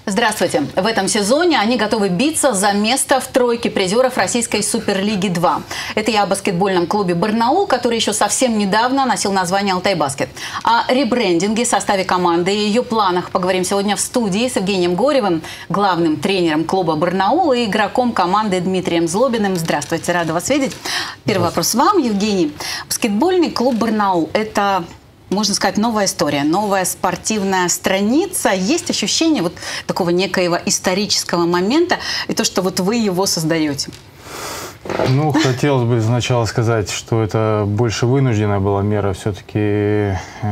Здравствуйте. В этом сезоне они готовы биться за место в тройке призеров Российской Суперлиги-2. Это я о баскетбольном клубе «Барнаул», который еще совсем недавно носил название «Алтай-Баскет». О ребрендинге, составе команды и ее планах поговорим сегодня в студии с Евгением Горевым, главным тренером клуба «Барнаул» и игроком команды Дмитрием Злобиным. Здравствуйте, рада вас видеть. Первый вопрос вам, Евгений. Баскетбольный клуб «Барнаул» – это... можно сказать, новая история, новая спортивная страница. Есть ощущение вот такого некоего исторического момента и то, что вот вы его создаете? Ну, хотелось бы сначала сказать, что это больше вынужденная была мера. Все-таки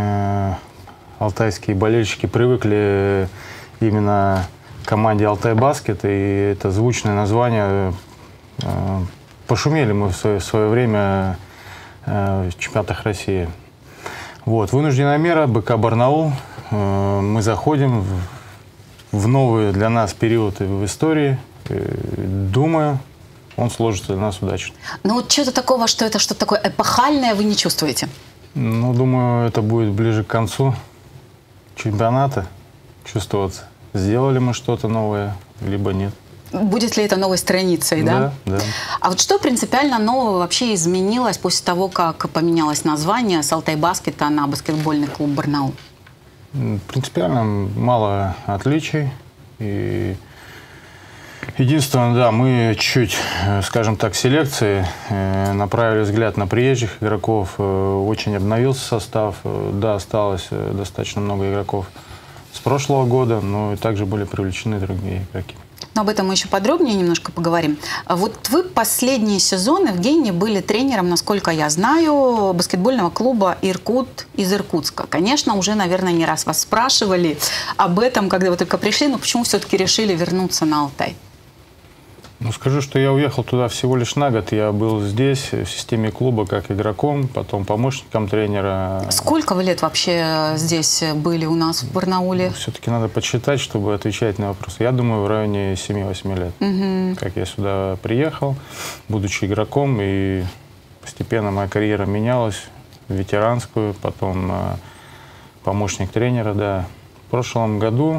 алтайские болельщики привыкли именно к команде «Алтай-Баскет», и это звучное название. Пошумели мы в свое время в чемпионатах России. Вот, вынужденная мера, БК «Барнаул». Мы заходим в новый для нас период в истории. Думаю, он сложится для нас удачно. Но вот чего-то такого, что это что-то такое эпохальное, вы не чувствуете? Ну, думаю, это будет ближе к концу чемпионата чувствоваться. Сделали мы что-то новое, либо нет. Будет ли это новой страницей, да? Да, да. А вот что принципиально нового вообще изменилось после того, как поменялось название с «Алтай-Баскета» на баскетбольный клуб «Барнаул»? Принципиально мало отличий. И единственное, да, мы чуть, скажем так, селекции направили взгляд на приезжих игроков. Очень обновился состав. Да, осталось достаточно много игроков с прошлого года, но и также были привлечены другие игроки. Но об этом мы еще подробнее немножко поговорим. Вот вы последние сезоны, Евгений, были тренером, насколько я знаю, баскетбольного клуба «Иркут» из Иркутска. Конечно, уже, наверное, не раз вас спрашивали об этом, когда вы только пришли, но почему все-таки решили вернуться на Алтай? Ну, скажу, что я уехал туда всего лишь на год. Я был здесь, в системе клуба, как игроком, потом помощником тренера. Сколько вы лет вообще здесь были у нас в Барнауле? Все-таки надо подсчитать, чтобы отвечать на вопросы. Я думаю, в районе 7-8 лет. Как я сюда приехал, будучи игроком, и постепенно моя карьера менялась в ветеранскую, потом помощник тренера, да. В прошлом году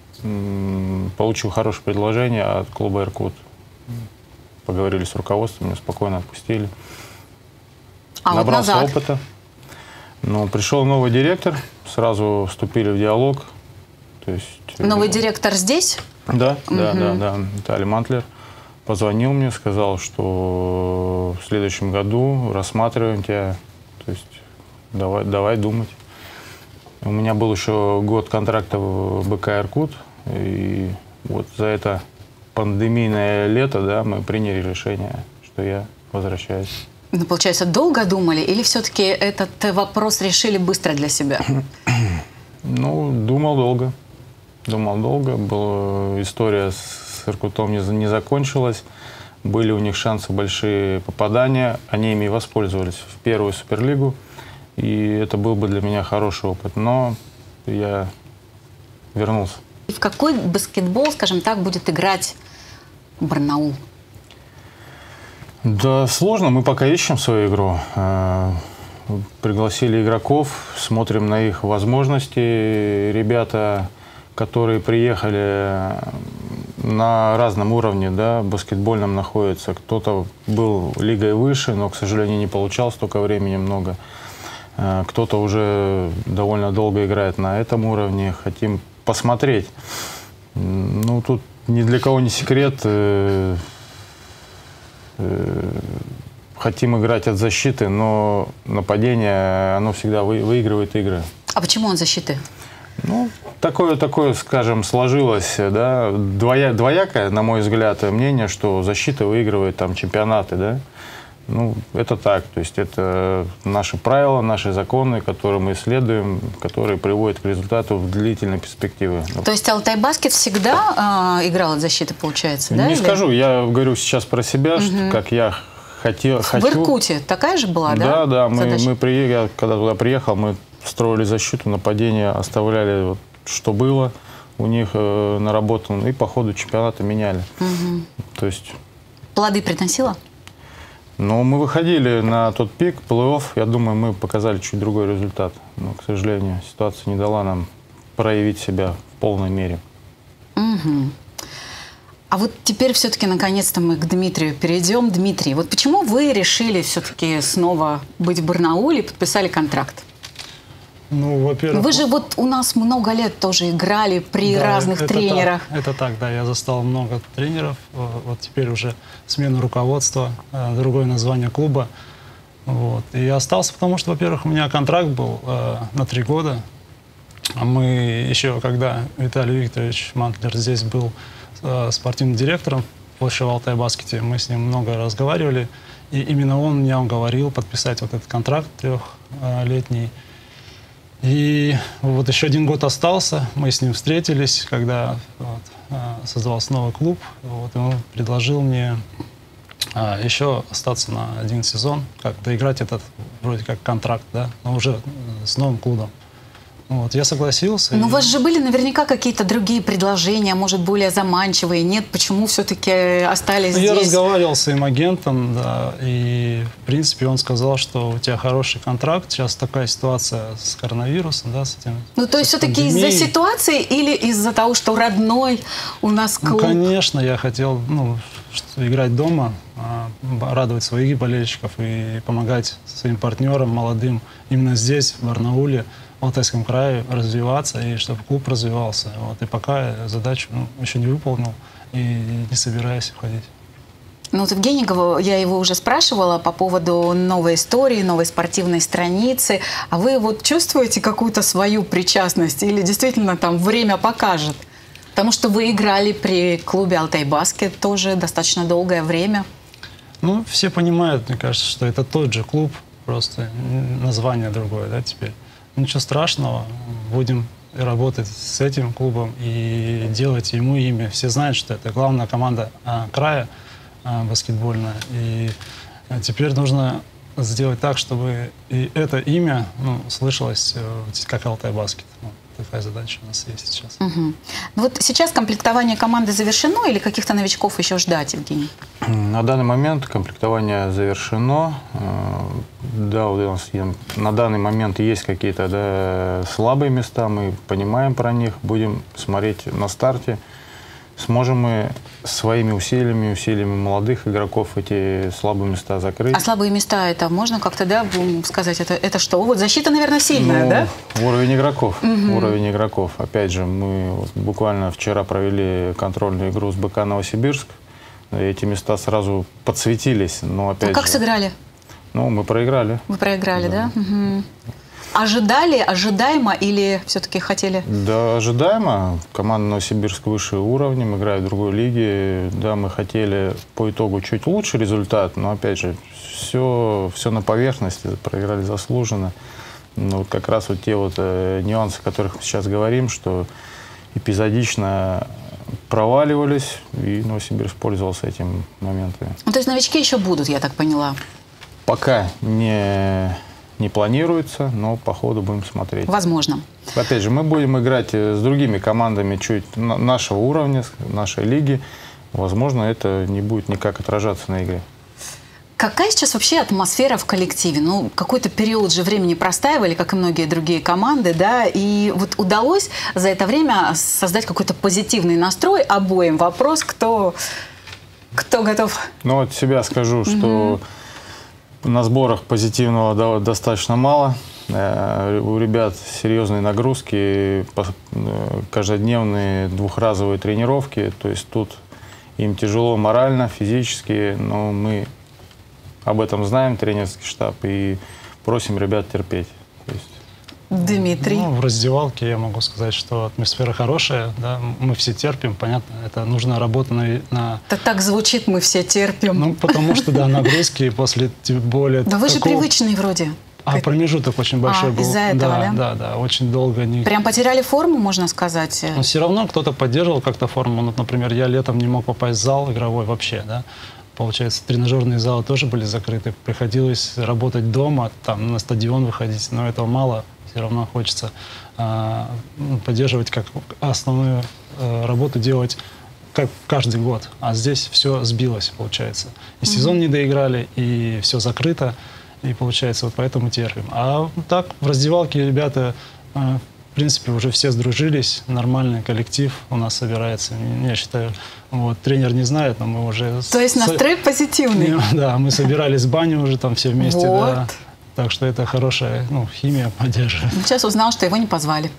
получил хорошее предложение от клуба «Иркут». Поговорили с руководством, меня спокойно отпустили. Набрался опыта. Но пришел новый директор, сразу вступили в диалог. То есть, новый директор здесь? Да, да. Виталий Мантлер позвонил мне, сказал, что в следующем году рассматриваем тебя. То есть давай думать. У меня был еще год контракта в БК «Иркут». И вот за это пандемийное лето, да, мы приняли решение, что я возвращаюсь. Ну, получается, долго думали или все-таки этот вопрос решили быстро для себя? Ну, думал долго. Думал долго. История с «Иркутом» не закончилась. Были у них шансы большие попадания. Они ими воспользовались в первую Суперлигу. И это был бы для меня хороший опыт. Но я вернулся. В какой баскетбол, скажем так, будет играть Барнаул? Да, сложно. Мы пока ищем свою игру. Пригласили игроков, смотрим на их возможности. Ребята, которые приехали на разном уровне, да, баскетбольном находятся. Кто-то был лигой выше, но, к сожалению, не получал столько времени много. Кто-то уже довольно долго играет на этом уровне. Хотим посмотреть. Ну, тут ни для кого не секрет. Хотим играть от защиты, но нападение, оно всегда выигрывает игры. А почему от защиты? Ну, такое, скажем, сложилось, да, двоякое, на мой взгляд, мнение, что защита выигрывает там чемпионаты, да. Ну, это так, то есть это наши правила, наши законы, которые мы исследуем, которые приводят к результату в длительной перспективе. То есть «Алтай-Баскет» всегда играл от защиты, получается, да? Не скажу, я говорю сейчас про себя, что как я хочу. В Иркуте такая же была, да? Да, я когда туда приехал, мы строили защиту, нападение оставляли, вот, что было у них наработано, и по ходу чемпионата меняли. То есть... Плоды приносило? Ну, мы выходили на тот пик, плей-офф, я думаю, мы показали чуть другой результат. Но, к сожалению, ситуация не дала нам проявить себя в полной мере. Угу. А вот теперь все-таки наконец-то мы к Дмитрию перейдем. Дмитрий, вот почему вы решили все-таки снова быть в Барнауле и подписали контракт? Ну, во-первых... Вы же вот у нас много лет тоже играли при разных тренерах. Это так, да. Я застал много тренеров. Вот теперь уже смена руководства, другое название клуба. Вот. И я остался, потому что, во-первых, у меня контракт был на 3 года. А мы еще, когда Виталий Викторович Мантлер здесь был спортивным директором в Алтай-Баскете, мы с ним много разговаривали. И именно он меня уговорил подписать вот этот контракт 3-летний. И вот еще 1 год остался, мы с ним встретились, когда создавался новый клуб. Вот, и он предложил мне еще остаться на 1 сезон, как доиграть этот вроде как контракт, да, но уже с новым клубом. Вот, я согласился. Но у вас же были наверняка какие-то другие предложения, может, более заманчивые. Нет, почему все-таки остались здесь? Я разговаривал с своим агентом, да, и, в принципе, он сказал, что у тебя хороший контракт. Сейчас такая ситуация с коронавирусом, да, с этим. Ну, то есть все-таки из-за ситуации или из-за того, что родной у нас клуб? Ну, конечно, я хотел, играть дома, радовать своих болельщиков и помогать своим партнерам, молодым, именно здесь, в Барнауле, в Алтайском крае, развиваться, и чтобы клуб развивался. Вот. И пока я задачу еще не выполнил и не собираюсь уходить. Ну, вот Евгеньеву, я его уже спрашивала по поводу новой истории, новой спортивной страницы. А вы вот чувствуете какую-то свою причастность или действительно там время покажет? Потому что вы играли при клубе «Алтай-Баскет» тоже достаточно долгое время. Ну, все понимают, мне кажется, что это тот же клуб, просто название другое, да, теперь. Ничего страшного, будем работать с этим клубом и делать ему имя. Все знают, что это главная команда края баскетбольная. И теперь нужно сделать так, чтобы и это имя слышалось как «Алтай-Баскет». Такая задача у нас есть сейчас. Угу. Вот сейчас комплектование команды завершено или каких-то новичков еще ждать, Евгений? На данный момент комплектование завершено. Да, у нас на данный момент есть какие-то слабые места, мы понимаем про них, будем смотреть на старте. Сможем мы своими усилиями молодых игроков эти слабые места закрыть. А слабые места, это можно как-то, да, сказать, это что? Вот защита, наверное, сильная, да? Уровень игроков. Уровень игроков. Опять же, мы буквально вчера провели контрольную игру с БК Новосибирск. Эти места сразу подсветились, но опять как сыграли? Ну, мы проиграли. Вы проиграли, да? Угу. Ожидали, ожидаемо или все-таки хотели? Да, ожидаемо. Команда Новосибирск выше уровнем, играет в другой лиге. Да, мы хотели по итогу чуть лучше результат, но опять же, все на поверхности, проиграли заслуженно. Но вот как раз вот те вот нюансы, о которых мы сейчас говорим, что эпизодично проваливались, и Новосибирск пользовался этим моментами. Ну, то есть новички еще будут, я так поняла? Пока не планируется, но по ходу будем смотреть. Возможно. Опять же, мы будем играть с другими командами чуть нашего уровня, нашей лиги. Возможно, это не будет никак отражаться на игре. Какая сейчас вообще атмосфера в коллективе? Ну, какой-то период же времени простаивали, как и многие другие команды, да, и вот удалось за это время создать какой-то позитивный настрой обоим. Вопрос, кто готов? Ну, от себя скажу, что на сборах позитивного достаточно мало. У ребят серьезные нагрузки, каждодневные двухразовые тренировки. То есть тут им тяжело морально, физически, но мы об этом знаем, тренерский штаб, и просим ребят терпеть. То есть... Дмитрий? Ну, в раздевалке я могу сказать, что атмосфера хорошая, да, мы все терпим, понятно, это нужна работа на... Это так звучит, мы все терпим. Ну, потому что, да, нагрузки после более... Да вы же привычный вроде. А промежуток очень большой был. Из-за этого, да? Да, очень долго. Прям потеряли форму, можно сказать? Но все равно кто-то поддерживал как-то форму. Ну, например, я летом не мог попасть в зал игровой вообще, да. Получается, тренажерные залы тоже были закрыты. Приходилось работать дома, там, на стадион выходить, но этого мало. Все равно хочется поддерживать, как основную работу делать как каждый год. А здесь все сбилось, получается. И сезон не доиграли, и все закрыто. И получается, вот поэтому терпим. А так, в раздевалке ребята, в принципе, уже все сдружились, нормальный коллектив у нас собирается, я считаю. Вот, тренер не знает, но мы уже... То есть настрой позитивный. Да, мы собирались в баню уже там все вместе, вот. Да. Так что это хорошая, химия поддерживает. Сейчас узнал, что его не позвали.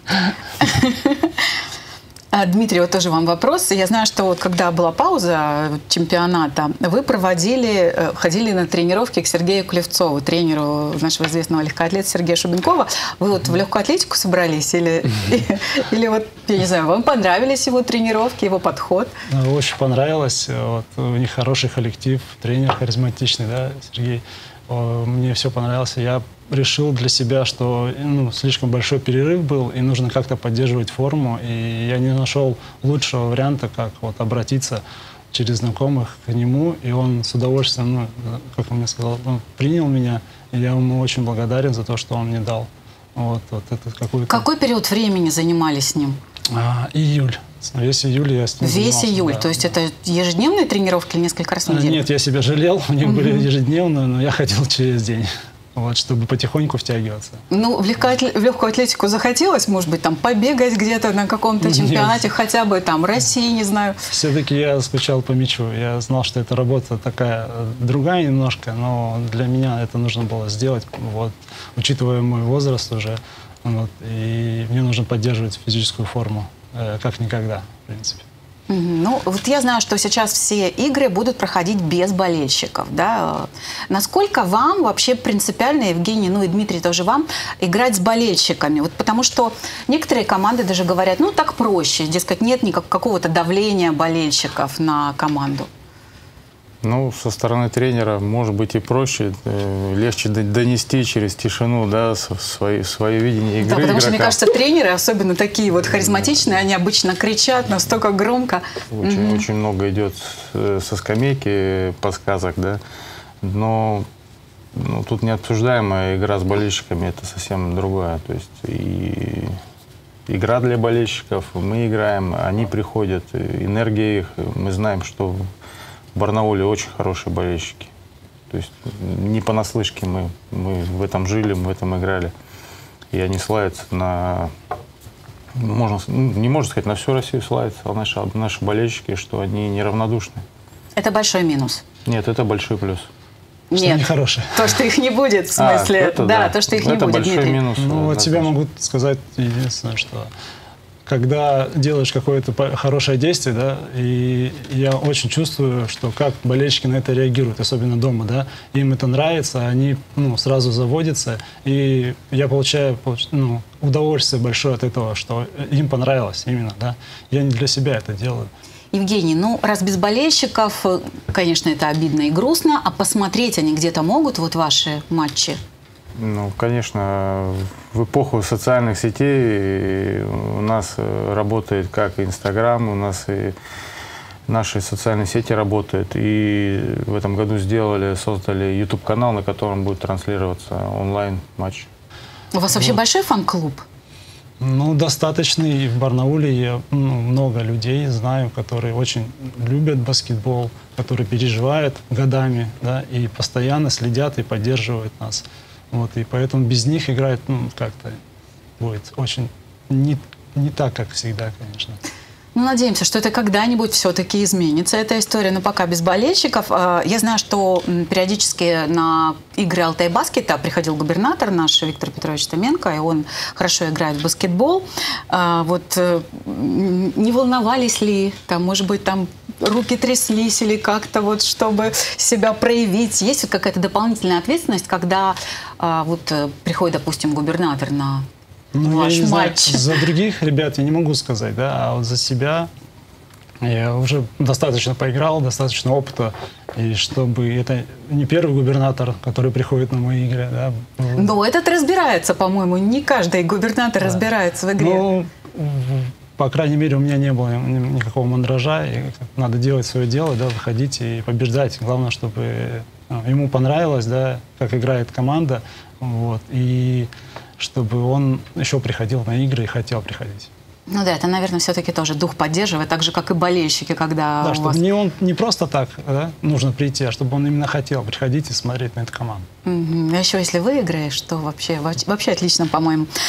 Дмитрий, вот тоже вам вопрос. Я знаю, что вот когда была пауза чемпионата, вы ходили на тренировки к Сергею Клевцову, тренеру нашего известного легкоатлета Сергея Шубенкова. Вы вот в легкую атлетику собрались? Или вот, я не знаю, вам понравились его тренировки, его подход? Очень понравилось. Вот, у них хороший коллектив, тренер харизматичный, да, Сергей. Мне все понравилось. Я решил для себя, что слишком большой перерыв был, и нужно как-то поддерживать форму. И я не нашел лучшего варианта, как вот обратиться через знакомых к нему. И он с удовольствием, как он мне сказал, принял меня. И я ему очень благодарен за то, что он мне дал. Вот это какой-то... Какой период времени занимались с ним? Июль. Весь июль я с ним Весь занимался, июль? да. То есть это ежедневные тренировки или несколько раз в неделю? Нет, я себя жалел, у них были ежедневные, но я ходил через день, вот, чтобы потихоньку втягиваться. Ну, в легкую атлетику захотелось, может быть, там побегать где-то на каком-то чемпионате, хотя бы там России, не знаю. Все-таки я скучал по мячу, я знал, что эта работа такая другая немножко, но для меня это нужно было сделать, вот, учитывая мой возраст уже, вот, и мне нужно поддерживать физическую форму. Как никогда, в принципе. Ну, вот я знаю, что сейчас все игры будут проходить без болельщиков, да? Насколько вам вообще принципиально, Евгений, и Дмитрий тоже вам, играть с болельщиками? Вот потому что некоторые команды даже говорят, так проще, дескать, нет какого-то давления болельщиков на команду. Со стороны тренера может быть и проще, легче донести через тишину, да, свое видение игры. Да, потому что, мне игрока. кажется, тренеры, особенно такие вот харизматичные, они обычно кричат настолько громко. Очень много идет со скамейки подсказок, да, но тут необсуждаемая игра с болельщиками, это совсем другая. То есть и игра для болельщиков, мы играем, они приходят, энергия их, мы знаем, что в Барнауле очень хорошие болельщики. То есть не понаслышке мы в этом жили, мы в этом играли. И они славятся не можно сказать, на всю Россию славятся, а наши болельщики, что они неравнодушны. Это большой минус. Нет, это большой плюс. Что Нет, они хорошие. То, что их не будет, в смысле. Это, да, то, что их не это будет, большой Дмитрий. минус. От себя могу сказать единственное, что когда делаешь какое-то хорошее действие, да, и я очень чувствую, что как болельщики на это реагируют, особенно дома, да, им это нравится, они сразу заводятся, и я получаю удовольствие большое от этого, что им понравилось именно, да. Я не для себя это делаю. Евгений, раз без болельщиков, конечно, это обидно и грустно, а посмотреть они где-то могут, вот ваши матчи? Конечно, в эпоху социальных сетей у нас работает как Инстаграм, у нас и наши социальные сети работают. И в этом году создали YouTube-канал, на котором будет транслироваться онлайн-матч. У вас вообще большой фан-клуб? Достаточно. И в Барнауле я много людей знаю, которые очень любят баскетбол, которые переживают годами, да, и постоянно следят и поддерживают нас. Вот, и поэтому без них играть, как-то будет очень не так, как всегда, конечно. Надеемся, что это когда-нибудь все-таки изменится, эта история, но пока без болельщиков. Я знаю, что периодически на игры Алтайбаскета приходил губернатор наш Виктор Петрович Томенко, и он хорошо играет в баскетбол. Вот не волновались ли, может быть, руки тряслись или как-то вот, чтобы себя проявить? Есть вот какая-то дополнительная ответственность, когда приходит, допустим, губернатор на ваш я не матч? знаю, за других ребят я не могу сказать, да, а вот за себя я уже достаточно поиграл, достаточно опыта, и чтобы это не первый губернатор, который приходит на мои игры, да. Но этот разбирается, по-моему, не каждый губернатор разбирается в игре. По крайней мере, у меня не было никакого мандража, и надо делать свое дело, да, выходить и побеждать. Главное, чтобы ему понравилось, да, как играет команда, вот, и чтобы он еще приходил на игры и хотел приходить. Это, наверное, все-таки тоже дух поддерживает, так же, как и болельщики, когда да, у чтобы вас... он не просто так, да, нужно прийти, а чтобы он именно хотел приходить и смотреть на эту команду. А еще если выиграешь, то вообще отлично, по-моему.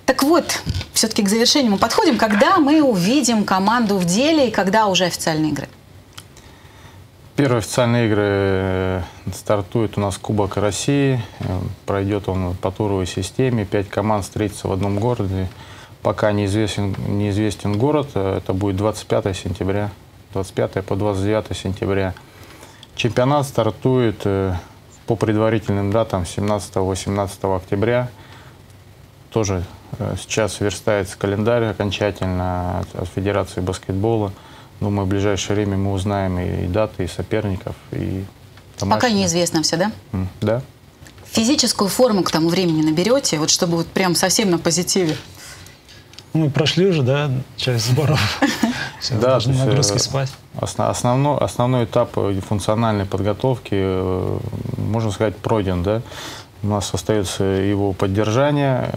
Так вот, все-таки к завершению мы подходим. Когда мы увидим команду в деле и когда уже официальные игры? Первые официальные игры стартует у нас Кубок России. Пройдет он по туровой системе. 5 команд встретятся в одном городе. Пока неизвестен город. Это будет 25 сентября. 25 по 29 сентября. Чемпионат стартует по предварительным датам 17-18 октября. Тоже сейчас верстается календарь окончательно от Федерации баскетбола. Думаю, в ближайшее время мы узнаем и даты, и соперников, и домашних. Пока неизвестно все, да? Да. Физическую форму к тому времени наберете, вот чтобы вот прям совсем на позитиве? Мы прошли уже, да, часть сборов. Да, должны нагрузки спать. Основной этап функциональной подготовки, можно сказать, пройден, да. У нас остается его поддержание,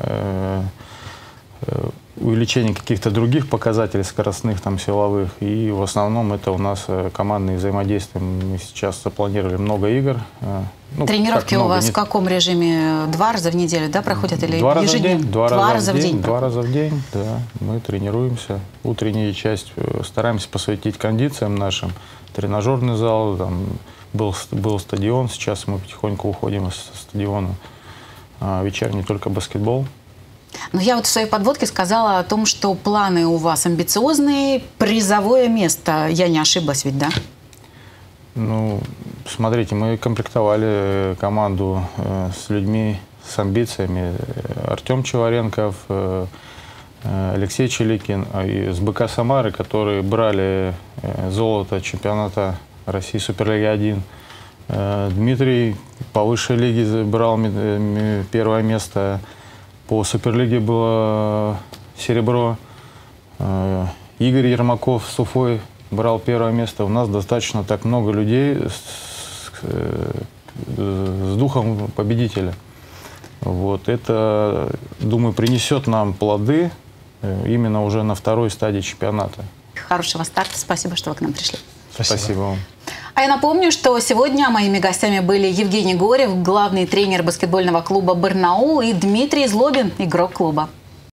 увеличение каких-то других показателей скоростных, там, силовых. И в основном это у нас командные взаимодействия. Мы сейчас запланировали много игр. Ну, тренировки у вас в каком режиме? 2 раза в неделю, да, проходят? Или 2 раза в день. 2 раза в день. 2 раза в день, да. Мы тренируемся. Утренняя часть стараемся посвятить кондициям нашим. Тренажерный зал, там, был стадион. Сейчас мы потихоньку уходим из стадиона. Вечерний только баскетбол. Но я вот в своей подводке сказала о том, что планы у вас амбициозные, призовое место. Я не ошиблась ведь, да? Ну, смотрите, мы комплектовали команду с людьми с амбициями. Артем Чеваренков, Алексей Челикин из БК Самары, которые брали золото чемпионата России Суперлиги 1. Дмитрий по высшей лиге брал первое место. По Суперлиге было серебро. Игорь Ермаков с Уфой брал первое место. У нас достаточно так много людей с духом победителя. Вот. Это, думаю, принесет нам плоды именно уже на второй стадии чемпионата. Хорошего старта. Спасибо, что вы к нам пришли. Спасибо вам. А я напомню, что сегодня моими гостями были Евгений Горев, главный тренер баскетбольного клуба «Барнаул», и Дмитрий Злобин, игрок клуба.